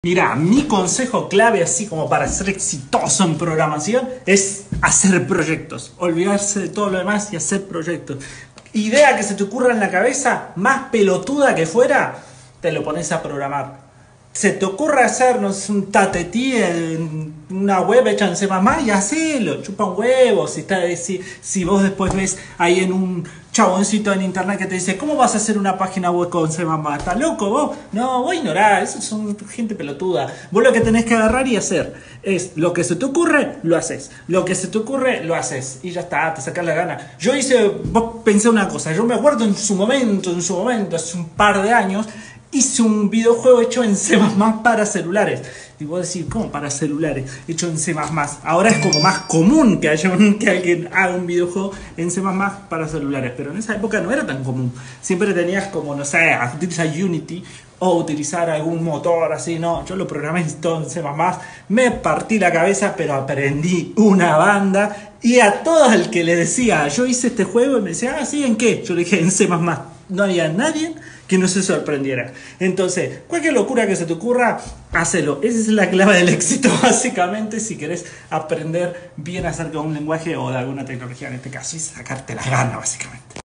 Mira, mi consejo clave, así como para ser exitoso en programación, es hacer proyectos. Olvidarse de todo lo demás y hacer proyectos. Idea que se te ocurra en la cabeza, más pelotuda que fuera, te lo pones a programar. Se te ocurre hacernos un tatetí en una web hecha en C++ y hacelo, chupa un huevo. Si vos después ves ahí en un chaboncito en internet que te dice, ¿cómo vas a hacer una página web con C++? ¿Estás loco vos? No, vos ignorás, eso son gente pelotuda. Vos lo que tenés que agarrar y hacer es lo que se te ocurre, lo haces. Lo que se te ocurre, lo haces. Y ya está, te sacás la gana. Vos pensé una cosa, yo me acuerdo en su momento, hace un par de años, hice un videojuego hecho en C++ para celulares. Y vos decís, ¿cómo para celulares? Hecho en C++. Ahora es como más común que alguien haga un videojuego en C++ para celulares. Pero en esa época no era tan común. Siempre tenías como, no sé, utilizar Unity o utilizar algún motor así. No, yo lo programé todo en C++. Me partí la cabeza, pero aprendí una banda. Y a todo el que le decía, yo hice este juego, y me decía, ah, ¿sí? ¿En qué? Yo le dije, en C++. No había nadie que no se sorprendiera. Entonces, cualquier locura que se te ocurra, hacelo. Esa es la clave del éxito, básicamente, si querés aprender bien acerca de un lenguaje o de alguna tecnología en este caso, y sacarte las ganas, básicamente.